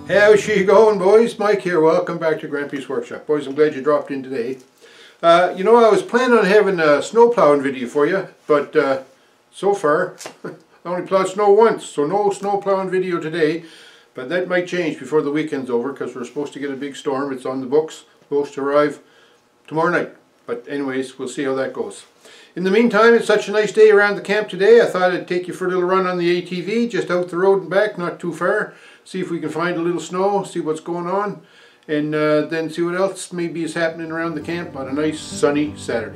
How's she going, boys? Mike here. Welcome back to Grampie's Workshop. Boys, I'm glad you dropped in today. I was planning on having a snow plowing video for you, but so far I only plowed snow once, so no snow plowing video today. But that might change before the weekend's over because we're supposed to get a big storm. It's on the books, supposed to arrive tomorrow night. But anyways, we'll see how that goes. In the meantime, it's such a nice day around the camp today. I thought I'd take you for a little run on the ATV, just out the road and back, not too far. See if we can find a little snow, see what's going on, and then see what else maybe is happening around the camp on a nice sunny Saturday.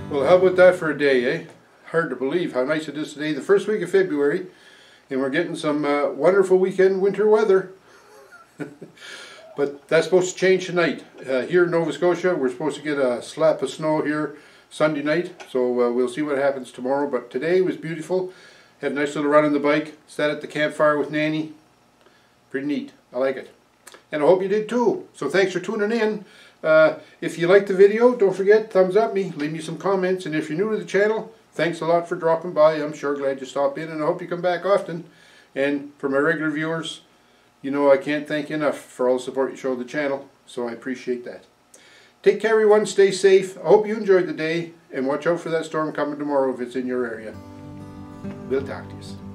Well, how about that for a day, eh? Hard to believe how nice it is today, the first week of February, and we're getting some wonderful weekend winter weather. But that's supposed to change tonight. Here in Nova Scotia, we're supposed to get a slap of snow here Sunday night, so we'll see what happens tomorrow. But today was beautiful. Had a nice little run on the bike, sat at the campfire with Nanny. Pretty neat. I like it. And I hope you did too. So thanks for tuning in. If you liked the video, don't forget, thumbs up me, leave me some comments. And if you're new to the channel, thanks a lot for dropping by. I'm sure glad you stopped in, and I hope you come back often. And for my regular viewers, you know I can't thank you enough for all the support you show the channel, so I appreciate that. Take care everyone, stay safe. I hope you enjoyed the day, and watch out for that storm coming tomorrow if it's in your area. We'll talk to you.